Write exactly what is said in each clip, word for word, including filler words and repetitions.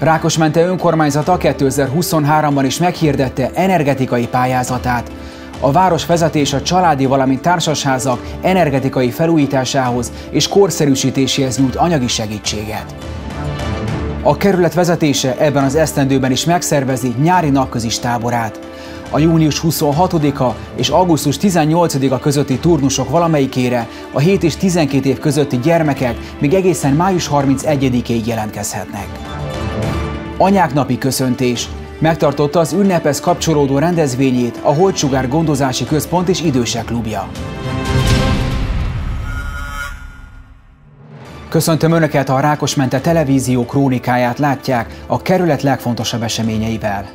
Rákosmente önkormányzata kétezer-huszonháromban is meghirdette energetikai pályázatát. A város vezetése a családi, valamint társasházak energetikai felújításához és korszerűsítéséhez nyújt anyagi segítséget. A kerület vezetése ebben az esztendőben is megszervezi nyári napközis táborát. A június huszonhatodika és augusztus tizennyolcadika közötti turnusok valamelyikére a hét és tizenkét év közötti gyermekek még egészen május harmincegyedikéig jelentkezhetnek. Anyák napi köszöntés. Megtartotta az ünnephez kapcsolódó rendezvényét a Holdsugár Gondozási Központ és Idősek Klubja. Köszöntöm Önöket, a Rákosmente televízió krónikáját látják a kerület legfontosabb eseményeivel.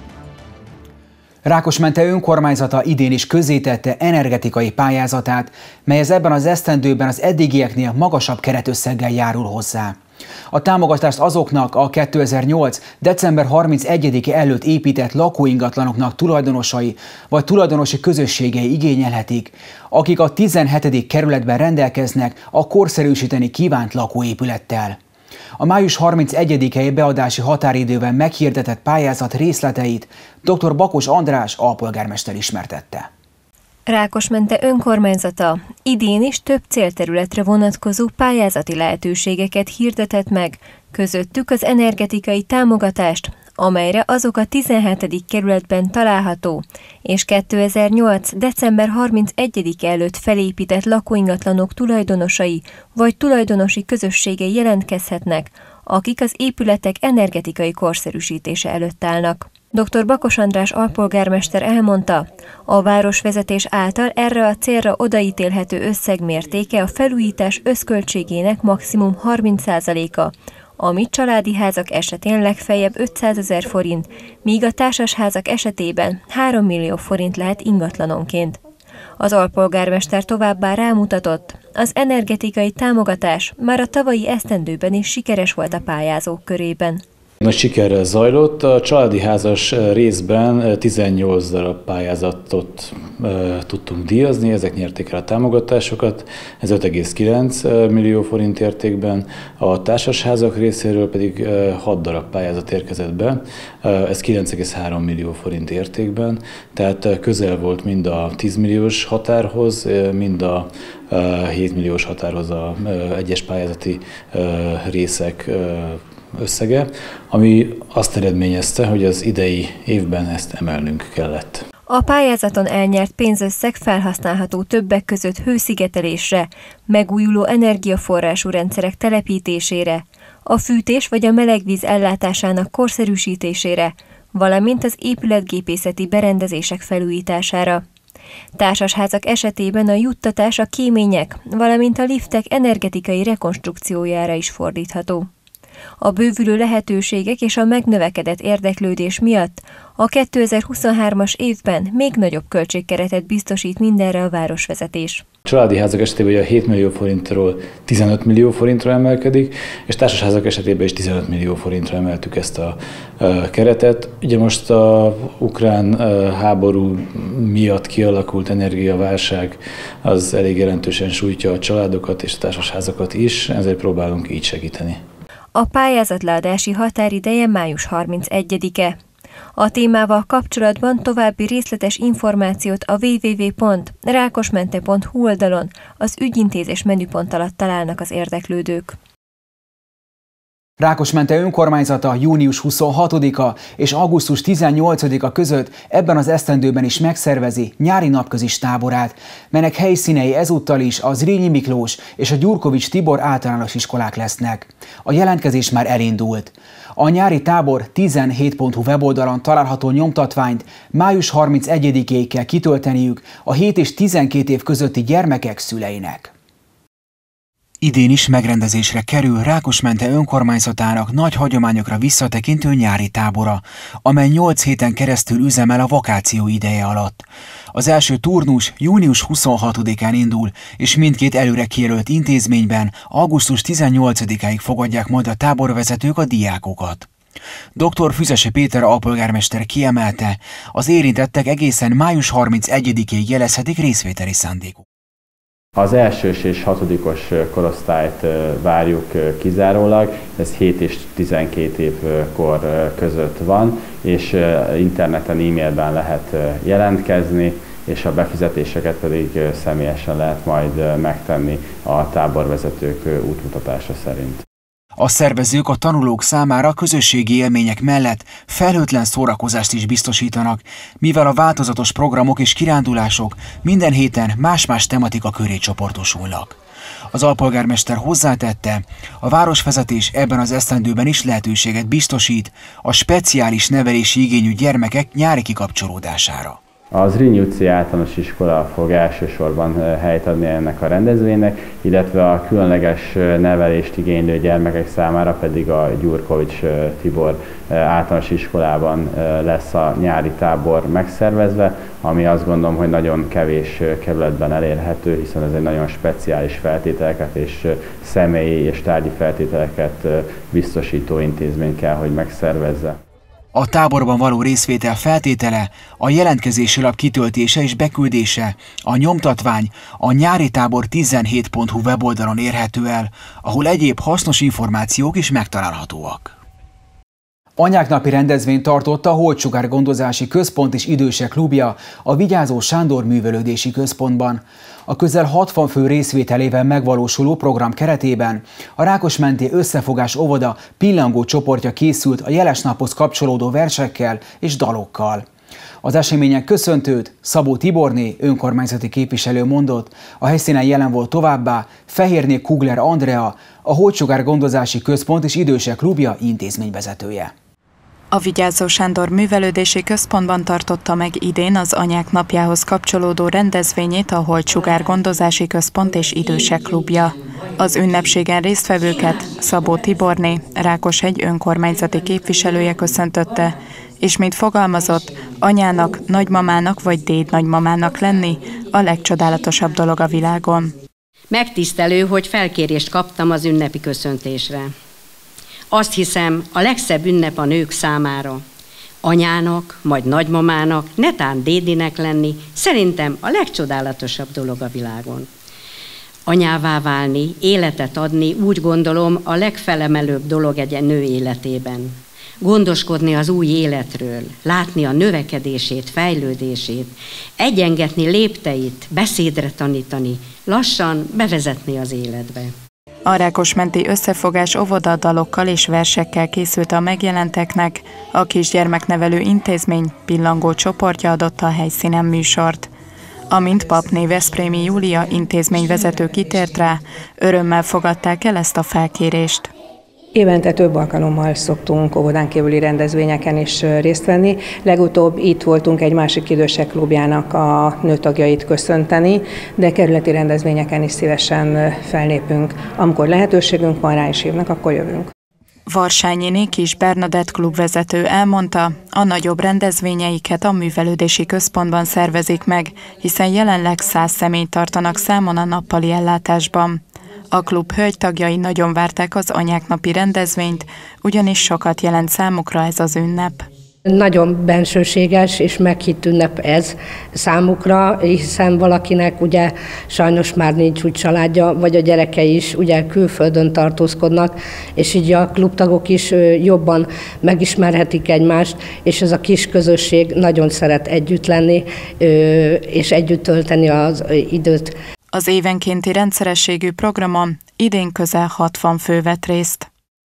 Rákosmente önkormányzata idén is közzétette energetikai pályázatát, melyhez ebben az esztendőben az eddigieknél magasabb keretösszeggel járul hozzá. A támogatást azoknak a kétezer-nyolc. december harmincegyedike előtt épített lakóingatlanoknak tulajdonosai vagy tulajdonosi közösségei igényelhetik, akik a tizenhetedik kerületben rendelkeznek a korszerűsíteni kívánt lakóépülettel. A május harmincegyedikei beadási határidővel meghirdetett pályázat részleteit dr. Bakos András alpolgármester ismertette. Rákosmente önkormányzata idén is több célterületre vonatkozó pályázati lehetőségeket hirdetett meg, közöttük az energetikai támogatást, amelyre azok a tizenhetedik kerületben található, és kétezer-nyolc. december harmincegyedike előtt felépített lakóingatlanok tulajdonosai vagy tulajdonosi közösségei jelentkezhetnek, akik az épületek energetikai korszerűsítése előtt állnak. dr. Bakos András alpolgármester elmondta, a városvezetés által erre a célra odaítélhető összeg mértéke a felújítás összköltségének maximum harminc százaléka, ami családi házak esetén legfeljebb ötszázezer forint, míg a társasházak esetében három millió forint lehet ingatlanonként. Az alpolgármester továbbá rámutatott, az energetikai támogatás már a tavalyi esztendőben is sikeres volt a pályázók körében. Nagy sikerrel zajlott. A családi házas részben tizennyolc darab pályázatot e, tudtunk díjazni, ezek nyerték el a támogatásokat, ez öt egész kilenc millió forint értékben, a társasházak részéről pedig e, hat darab pályázat érkezett be, e, ez kilenc egész három millió forint értékben, tehát közel volt mind a tíz milliós határhoz, mind a e, hét milliós határhoz a e, egyes pályázati e, részek e, összege, ami azt eredményezte, hogy az idei évben ezt emelnünk kellett. A pályázaton elnyert pénzösszeg felhasználható többek között hőszigetelésre, megújuló energiaforrású rendszerek telepítésére, a fűtés vagy a melegvíz ellátásának korszerűsítésére, valamint az épületgépészeti berendezések felújítására. Társasházak esetében a juttatás a kémények, valamint a liftek energetikai rekonstrukciójára is fordítható. A bővülő lehetőségek és a megnövekedett érdeklődés miatt a kétezer-huszonhármas évben még nagyobb költségkeretet biztosít mindenre a városvezetés. A családi házak esetében a hét millió forintról tizenöt millió forintra emelkedik, és társasházak esetében is tizenöt millió forintra emeltük ezt a keretet. Ugye most az ukrán háború miatt kialakult energiaválság az elég jelentősen sújtja a családokat és a társasházakat is, ezért próbálunk így segíteni. A pályázat leadási határideje május harmincegyedike. A témával kapcsolatban további részletes információt a double-u double-u double-u pont rákosmente pont hu oldalon az ügyintézés menüpont alatt találnak az érdeklődők. Rákosmente önkormányzata június huszonhatodika és augusztus tizennyolcadika között ebben az esztendőben is megszervezi nyári napközis táborát, melynek helyszínei ezúttal is a Zrínyi Miklós és a Gyurkovics Tibor általános iskolák lesznek. A jelentkezés már elindult. A nyári tábor tizenhét pont hu weboldalon található nyomtatványt május harmincegyedikéig kell kitölteniük a hét és tizenkét év közötti gyermekek szüleinek. Idén is megrendezésre kerül Rákosmente önkormányzatának nagy hagyományokra visszatekintő nyári tábora, amely nyolc héten keresztül üzemel a vakáció ideje alatt. Az első turnus június huszonhatodikán indul, és mindkét előre kijelölt intézményben augusztus tizennyolcadikáig fogadják majd a táborvezetők a diákokat. doktor Füzesi Péter alpolgármester kiemelte, az érintettek egészen május harmincegyedikéig jelezhetik részvételi szándékuk. Az elsős és hatodikos korosztályt várjuk kizárólag, ez hét és tizenkét év kor között van, és interneten, e-mailben lehet jelentkezni, és a befizetéseket pedig személyesen lehet majd megtenni a táborvezetők útmutatása szerint. A szervezők a tanulók számára közösségi élmények mellett felhőtlen szórakozást is biztosítanak, mivel a változatos programok és kirándulások minden héten más-más tematika köré csoportosulnak. Az alpolgármester hozzátette, a városvezetés ebben az esztendőben is lehetőséget biztosít a speciális nevelési igényű gyermekek nyári kikapcsolódására. A Zrínyi utcai általános iskola fog elsősorban helyt adni ennek a rendezvénynek, illetve a különleges nevelést igénylő gyermekek számára pedig a Gyurkovics Tibor általános iskolában lesz a nyári tábor megszervezve, ami azt gondolom, hogy nagyon kevés kerületben elérhető, hiszen ez egy nagyon speciális feltételeket és személyi és tárgyi feltételeket biztosító intézmény kell, hogy megszervezze. A táborban való részvétel feltétele a jelentkezési lap kitöltése és beküldése, a nyomtatvány a nyári tábor tizenhét pont hu weboldalon érhető el, ahol egyéb hasznos információk is megtalálhatóak. Anyák napi rendezvényt tartott a Holtsugár Gondozási Központ és Idősek Klubja a Vigyázó Sándor Művelődési Központban. A közel hatvan fő részvételével megvalósuló program keretében a Rákosmenti Összefogás óvoda pillangó csoportja készült a jeles naphoz kapcsolódó versekkel és dalokkal. Az események köszöntőt Szabó Tiborné önkormányzati képviselő mondott, a helyszínen jelen volt továbbá Fehérné Kugler Andrea, a Holtsugár Gondozási Központ és Idősek Klubja intézményvezetője. A Vigyázó Sándor Művelődési Központban tartotta meg idén az Anyák napjához kapcsolódó rendezvényét a Holtsugár Gondozási Központ és Idősek Klubja. Az ünnepségen résztvevőket Szabó Tiborné, Rákoshegy önkormányzati képviselője köszöntötte, és mint fogalmazott, anyának, nagymamának vagy dédnagymamának lenni a legcsodálatosabb dolog a világon. Megtisztelő, hogy felkérést kaptam az ünnepi köszöntésre. Azt hiszem, a legszebb ünnep a nők számára. Anyának, majd nagymamának, netán dédinek lenni, szerintem a legcsodálatosabb dolog a világon. Anyává válni, életet adni, úgy gondolom, a legfelemelőbb dolog egy nő életében. Gondoskodni az új életről, látni a növekedését, fejlődését, egyengetni lépteit, beszédre tanítani, lassan bevezetni az életbe. A Rákosmenti Összefogás óvoda dalokkal és versekkel készült a megjelenteknek, a kisgyermeknevelő intézmény pillangó csoportja adott a helyszínen műsort. Amint Papné Veszprémi Júlia intézményvezető kitért rá, örömmel fogadták el ezt a felkérést. Évente több alkalommal szoktunk óvodán kívüli rendezvényeken is részt venni. Legutóbb itt voltunk egy másik Idősek Klubjának a nőtagjait köszönteni, de kerületi rendezvényeken is szívesen fellépünk. Amikor lehetőségünk van rá és hívnak, akkor jövünk. Varsányi Kis Bernadett klubvezető elmondta, a nagyobb rendezvényeiket a művelődési központban szervezik meg, hiszen jelenleg száz személyt tartanak számon a nappali ellátásban. A klub hölgytagjai nagyon várták az Anyák napi rendezvényt, ugyanis sokat jelent számukra ez az ünnep. Nagyon bensőséges és meghitt ünnep ez számukra, hiszen valakinek ugye sajnos már nincs úgy családja, vagy a gyerekei is ugye külföldön tartózkodnak, és így a klubtagok is jobban megismerhetik egymást, és ez a kis közösség nagyon szeret együtt lenni, és együtt tölteni az időt. Az évenkénti rendszerességű programon idén közel hatvan fő vett részt.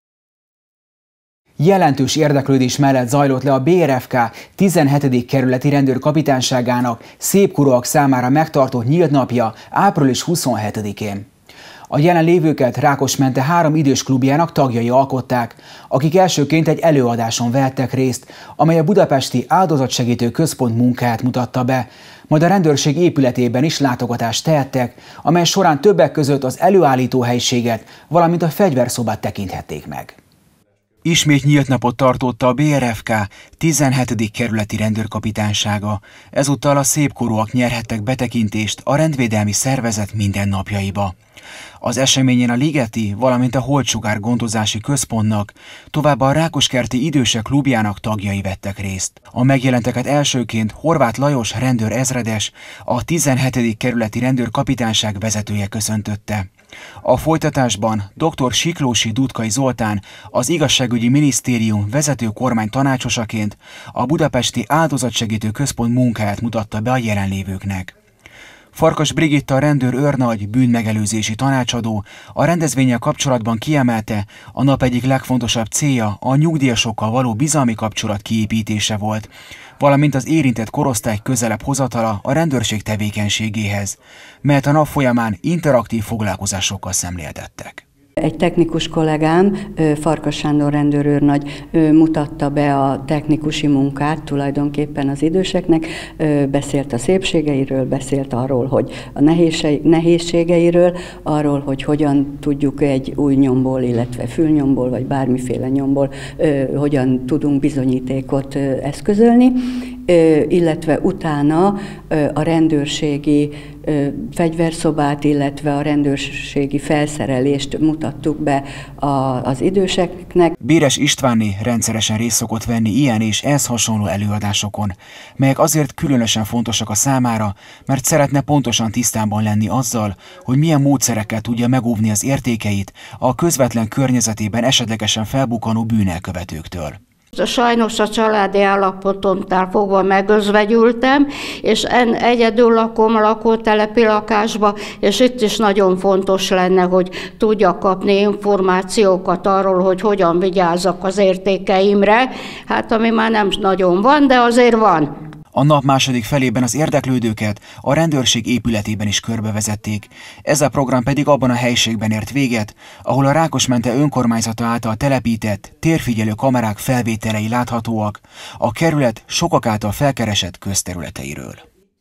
Jelentős érdeklődés mellett zajlott le a bé er ef ká tizenhetedik kerületi rendőrkapitányságának szépkorúak számára megtartott nyílt napja április huszonhetedikén. A jelenlévőket Rákosmente három idős klubjának tagjai alkották, akik elsőként egy előadáson vettek részt, amely a budapesti áldozatsegítő központ munkáját mutatta be, majd a rendőrség épületében is látogatást tehettek, amely során többek között az előállító helyiséget, valamint a fegyverszobát tekinthették meg. Ismét nyílt napot tartotta a bé er ef ká tizenhetedik kerületi rendőrkapitánysága. Ezúttal a szépkorúak nyerhettek betekintést a rendvédelmi szervezet mindennapjaiba. Az eseményen a Ligeti, valamint a Holtsugár gondozási központnak, továbbá a Rákoskerti Idősek Klubjának tagjai vettek részt. A megjelenteket elsőként Horváth Lajos rendőr ezredes, a tizenhetedik kerületi rendőrkapitányság vezetője köszöntötte. A folytatásban dr. Siklósi Dudkai Zoltán, az Igazságügyi Minisztérium vezető kormány tanácsosaként a Budapesti Áldozatsegítő Központ munkáját mutatta be a jelenlévőknek. Farkas Brigitta rendőr őrnagy, bűnmegelőzési tanácsadó a rendezvénnyel kapcsolatban kiemelte, a nap egyik legfontosabb célja a nyugdíjasokkal való bizalmi kapcsolat kiépítése volt, valamint az érintett korosztály közelebb hozatala a rendőrség tevékenységéhez, mert a nap folyamán interaktív foglalkozásokkal szemléltettek. Egy technikus kollégám, Farkas Sándor rendőrőrnagy mutatta be a technikusi munkát tulajdonképpen az időseknek, beszélt a szépségeiről, beszélt arról, hogy a nehézségeiről, arról, hogy hogyan tudjuk egy új nyomból, illetve fülnyomból, vagy bármiféle nyomból, hogyan tudunk bizonyítékot eszközölni, illetve utána a rendőrségi fegyverszobát, illetve a rendőrségi felszerelést mutattuk be az időseknek. Béres Istvánné rendszeresen részt szokott venni ilyen és ehhez hasonló előadásokon, melyek azért különösen fontosak a számára, mert szeretne pontosan tisztában lenni azzal, hogy milyen módszerekkel tudja megóvni az értékeit a közvetlen környezetében esetlegesen felbukkanó bűnelkövetőktől. Sajnos a családi állapotomtól fogva megözvegyültem, és egyedül lakom a lakótelepi lakásba, és itt is nagyon fontos lenne, hogy tudjak kapni információkat arról, hogy hogyan vigyázzak az értékeimre, hát ami már nem nagyon van, de azért van. A nap második felében az érdeklődőket a rendőrség épületében is körbevezették. Ez a program pedig abban a helyiségben ért véget, ahol a Rákosmente önkormányzata által telepített térfigyelő kamerák felvételei láthatóak a kerület sokak által felkeresett közterületeiről.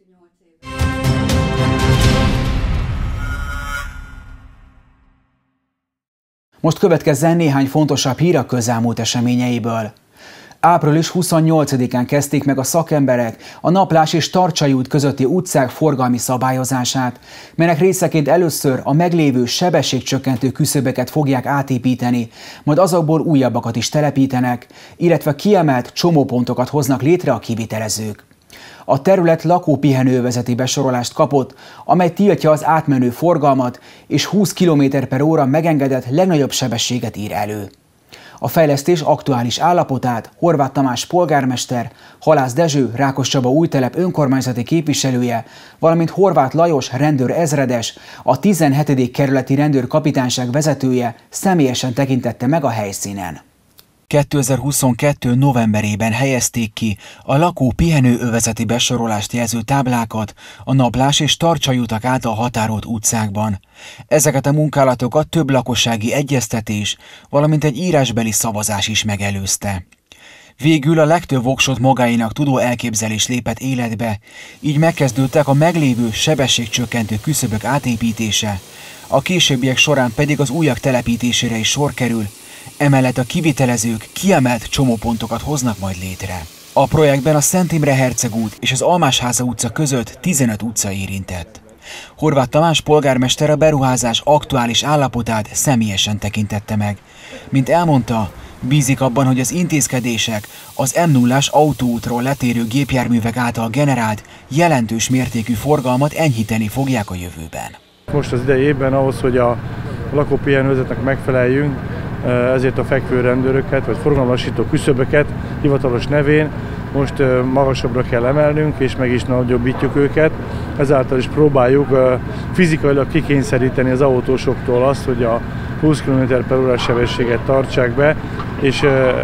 Most következzen néhány fontosabb hír a közelmúlt eseményeiből. április huszonnyolcadikán kezdték meg a szakemberek a Naplás és Tarcsai út közötti utcák forgalmi szabályozását, melynek részeként először a meglévő sebességcsökkentő küszöböket fogják átépíteni, majd azokból újabbakat is telepítenek, illetve kiemelt csomópontokat hoznak létre a kivitelezők. A terület lakópihenőövezeti besorolást kapott, amely tiltja az átmenő forgalmat és húsz kilométer per óra megengedett legnagyobb sebességet ír elő. A fejlesztés aktuális állapotát Horváth Tamás polgármester, Halász Dezső Rákoscsaba Újtelep önkormányzati képviselője, valamint Horváth Lajos rendőr ezredes, a tizenhetedik kerületi rendőrkapitányság vezetője személyesen tekintette meg a helyszínen. kétezer-huszonkettő novemberében helyezték ki a lakó pihenőövezeti besorolást jelző táblákat a Naplás és Tarcsai utak által határolt utcákban. Ezeket a munkálatokat több lakossági egyeztetés, valamint egy írásbeli szavazás is megelőzte. Végül a legtöbb voksot magáinak tudó elképzelés lépett életbe, így megkezdődtek a meglévő sebességcsökkentő küszöbök átépítése, a későbbiek során pedig az újak telepítésére is sor kerül. Emellett a kivitelezők kiemelt csomópontokat hoznak majd létre. A projektben a Szent Imre Herceg út és az Almásháza utca között tizenöt utca érintett. Horváth Tamás polgármester a beruházás aktuális állapotát személyesen tekintette meg. Mint elmondta, bízik abban, hogy az intézkedések az M nullás autóútról letérő gépjárművek által generált jelentős mértékű forgalmat enyhíteni fogják a jövőben. Most az idei évben ahhoz, hogy a lakópihenővezetnek megfeleljünk, ezért a fekvő rendőröket, vagy forgalomlassító küszöböket hivatalos nevén most magasabbra kell emelnünk, és meg is nagyobbítjuk őket. Ezáltal is próbáljuk fizikailag kikényszeríteni az autósoktól azt, hogy a húsz kilométer per órás sebességet tartsák be, és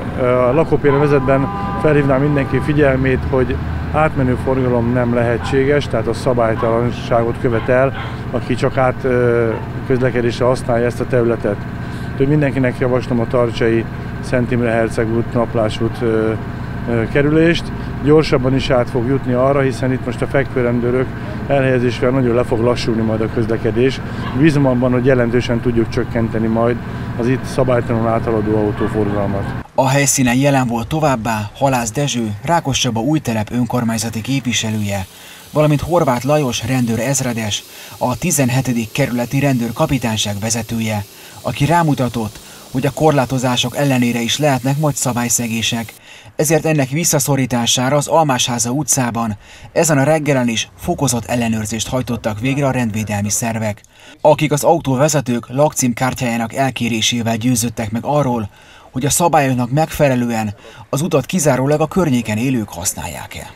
a lakópihenővezetben felhívnám mindenki figyelmét, hogy átmenő forgalom nem lehetséges, tehát a szabálytalanságot követel, aki csak át közlekedésre használja ezt a területet. Úgyhogy mindenkinek javaslom a Tarcsai Szent Imre Herceg út, Naplás út ö, ö, kerülést. Gyorsabban is át fog jutni arra, hiszen itt most a fekvőrendőrök elhelyezésvel nagyon le fog lassulni majd a közlekedés. Bízom abban, hogy jelentősen tudjuk csökkenteni majd az itt szabálytalanul áthaladó autóforgalmat. A helyszínen jelen volt továbbá Halász Dezső, Rákoscsaba Újtelep önkormányzati képviselője, valamint Horváth Lajos rendőr ezredes, a tizenhetedik kerületi rendőrkapitányság vezetője, aki rámutatott, hogy a korlátozások ellenére is lehetnek majd szabályszegések. Ezért ennek visszaszorítására az Almásháza utcában ezen a reggelen is fokozott ellenőrzést hajtottak végre a rendvédelmi szervek, akik az autóvezetők lakcímkártyájának elkérésével győződtek meg arról, hogy a szabályoknak megfelelően az utat kizárólag a környéken élők használják el.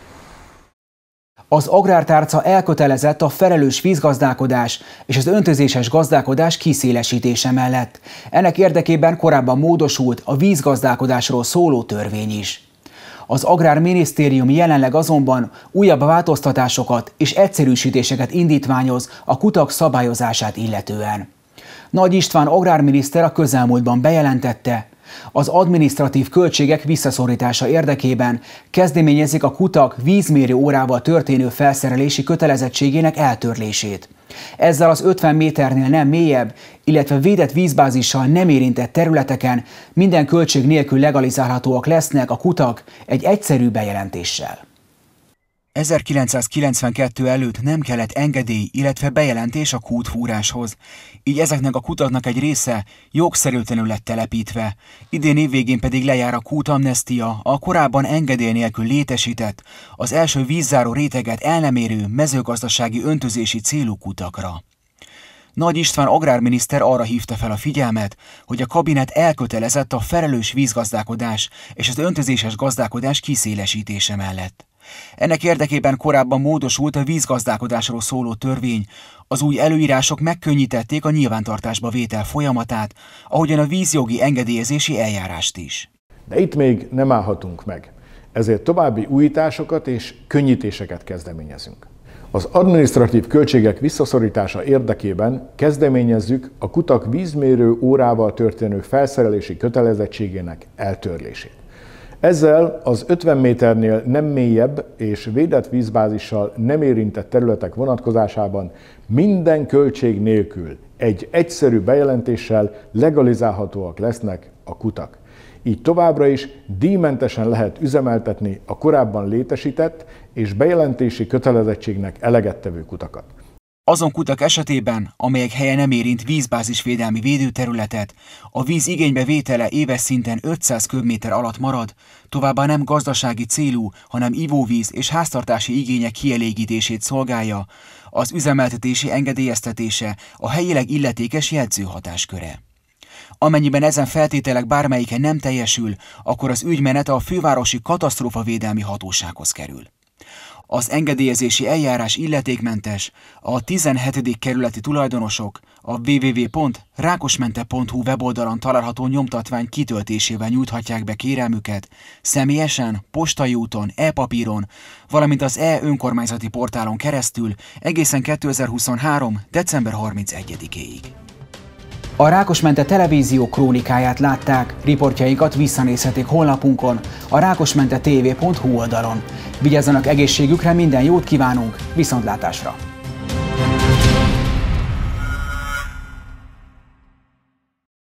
Az Agrártárca elkötelezett a felelős vízgazdálkodás és az öntözéses gazdálkodás kiszélesítése mellett. Ennek érdekében korábban módosult a vízgazdálkodásról szóló törvény is. Az Agrárminisztérium jelenleg azonban újabb változtatásokat és egyszerűsítéseket indítványoz a kutak szabályozását illetően. Nagy István agrárminiszter a közelmúltban bejelentette, az adminisztratív költségek visszaszorítása érdekében kezdeményezik a kutak vízmérő órával történő felszerelési kötelezettségének eltörlését. Ezzel az ötven méternél nem mélyebb, illetve védett vízbázissal nem érintett területeken minden költség nélkül legalizálhatóak lesznek a kutak egy egyszerű bejelentéssel. ezerkilencszázkilencvenkettő előtt nem kellett engedély, illetve bejelentés a kútfúráshoz. Így ezeknek a kutaknak egy része jogszerűtlenül lett telepítve. Idén évvégén pedig lejár a kútamnesztia, a korábban engedély nélkül létesített, az első vízzáró réteget el nem érő mezőgazdasági öntözési célú kutakra. Nagy István agrárminiszter arra hívta fel a figyelmet, hogy a kabinet elkötelezett a felelős vízgazdálkodás és az öntözéses gazdálkodás kiszélesítése mellett. Ennek érdekében korábban módosult a vízgazdálkodásról szóló törvény, az új előírások megkönnyítették a nyilvántartásba vétel folyamatát, ahogyan a vízjogi engedélyezési eljárást is. De itt még nem állhatunk meg, ezért további újításokat és könnyítéseket kezdeményezünk. Az adminisztratív költségek visszaszorítása érdekében kezdeményezzük a kutak vízmérő órával történő felszerelési kötelezettségének eltörlését. Ezzel az ötven méternél nem mélyebb és védett vízbázissal nem érintett területek vonatkozásában minden költség nélkül egy egyszerű bejelentéssel legalizálhatóak lesznek a kutak. Így továbbra is díjmentesen lehet üzemeltetni a korábban létesített és bejelentési kötelezettségnek eleget tevő kutakat. Azon kutak esetében, amelyek helye nem érint vízbázisvédelmi védőterületet, a víz igénybevétele éves szinten ötszáz köbméter alatt marad, továbbá nem gazdasági célú, hanem ivóvíz és háztartási igények kielégítését szolgálja, az üzemeltetési engedélyeztetése a helyileg illetékes jegyző hatásköre. Amennyiben ezen feltételek bármelyike nem teljesül, akkor az ügymenet a fővárosi katasztrófavédelmi hatósághoz kerül. Az engedélyezési eljárás illetékmentes, a tizenhetedik kerületi tulajdonosok a double-u double-u double-u pont rákosmente pont hu weboldalon található nyomtatvány kitöltésével nyújthatják be kérelmüket, személyesen, postai úton, e-papíron, valamint az e-önkormányzati portálon keresztül egészen kétezer-huszonhárom. december harmincegyedikéig. A Rákosmente televízió krónikáját látták, riportjainkat visszanézhetik honlapunkon, a rákosmente té vé pont hu oldalon. Vigyázzanak egészségükre, minden jót kívánunk, viszontlátásra!